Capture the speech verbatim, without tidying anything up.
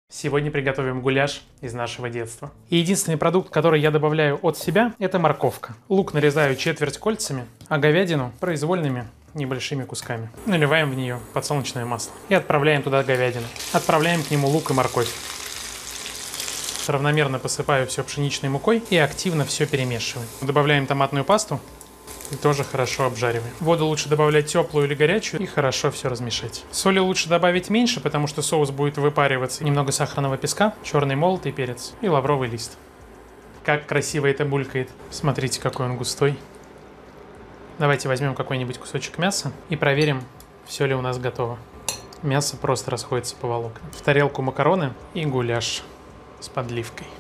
Сегодня приготовим гуляш из нашего детства. И единственный продукт, который я добавляю от себя, это морковка. Лук нарезаю четверть кольцами, а говядину произвольными небольшими кусками. Наливаем в нее подсолнечное масло и отправляем туда говядину. Отправляем к нему лук и морковь. Равномерно посыпаю все пшеничной мукой и активно все перемешиваю. Добавляем томатную пасту и тоже хорошо обжариваем. Воду лучше добавлять теплую или горячую и хорошо все размешать. Соли лучше добавить меньше, потому что соус будет выпариваться. Немного сахарного песка, черный молотый перец и лавровый лист. Как красиво это булькает. Смотрите, какой он густой. Давайте возьмем какой-нибудь кусочек мяса и проверим, все ли у нас готово. Мясо просто расходится по волокнам. В тарелку макароны и гуляш с подливкой.